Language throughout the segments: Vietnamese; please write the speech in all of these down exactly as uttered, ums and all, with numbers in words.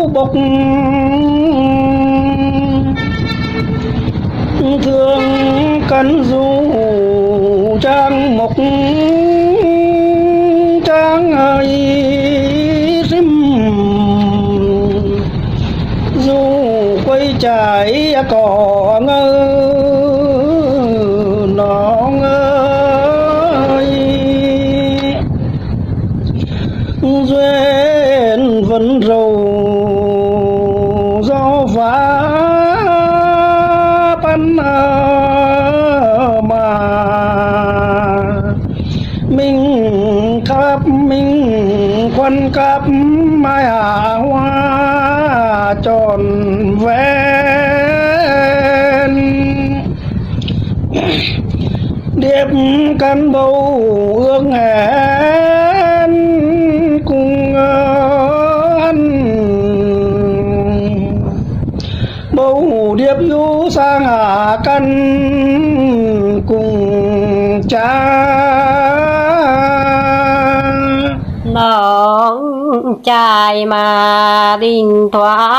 bốc thương cắn du trang mộc trang ơi rim du quay trái cỏ ngơ nó ơi duyên vẫn rầu gió phá pan mà mình khắp mình quan cắp mai hạ hoa tròn ven điệp căn bầu ước hẹn cùng ăn bầu điệp du sang hạ căn cùng cha nón trai mà đình thoa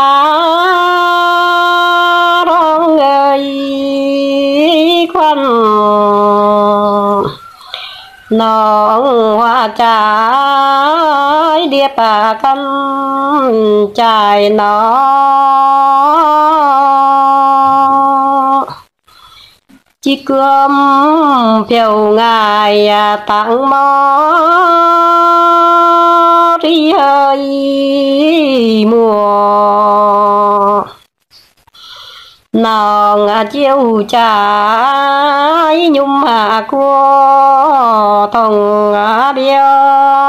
rong ơi khoan nón hoa trái điệp căn trai nó chỉ cơm phiêu ngài tặng mó ri hơi mùa nòng chiêu trái nhung hạ cua thòng điêu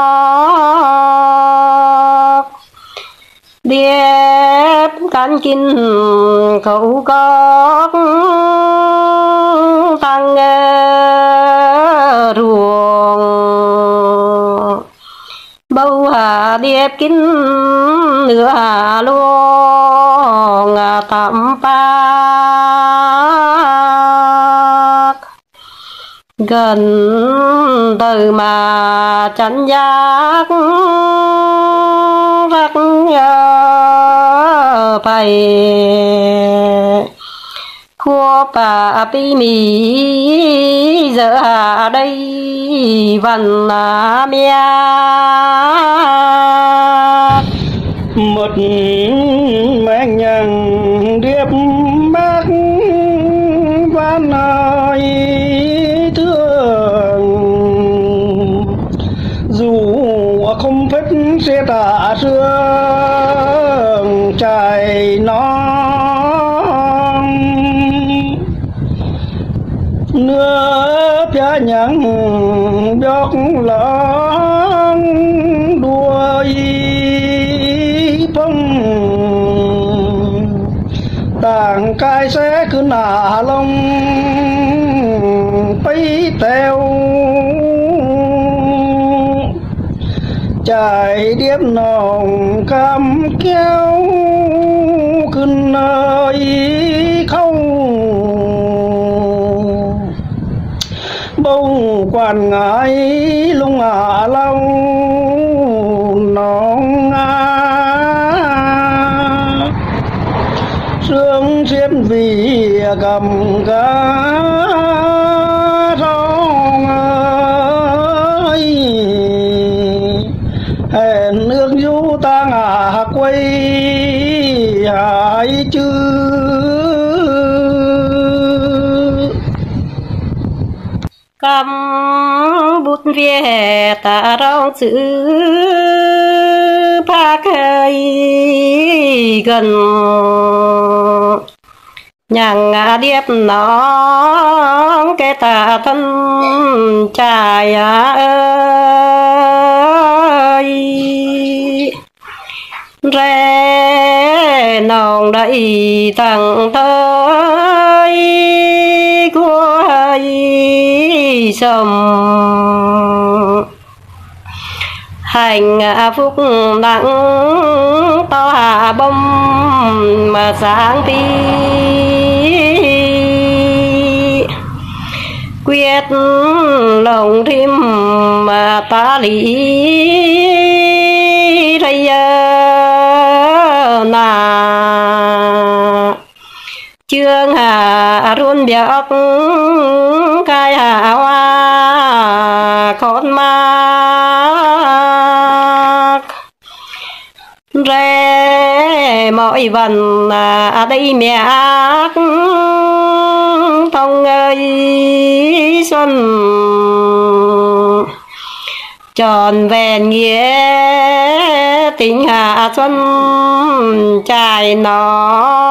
điệp cán kinh khẩu có tăng ruộng bầu hà điệp kín nửa hà luôn tạm bạc gần từ mà chắn giác rắc phải khua bà bi mì giờ hà đây văn mía một mẹ nhằng điệp bác van ơi thương dù không phép xe tả sương chạy nó nước phía nhằng bióc lắng đuôi phong tàng cai sẽ cứ nả lông bay theo chạy điệp nòng cam kéo cứ nơi không bông quan ngái lung hạ lâu nong sương xiết vì cầm cá rong ơi hẹn nước du ta ngả quay hải chứ cầm bút viết ta rong chữ bác ơi gần nhàng điệp nó cái ta thân trai ơi rê nòng đậy thằng tới của ơi sầm hành phúc nặng to hạ bông mà sáng ti quyết lòng thêm mà ta lý đây na chương hà run biếc khai hà hoa con ma rê mọi vần à đây mẹ thông ơi xuân tròn vẹn nghĩa tình hạ xuân trải nó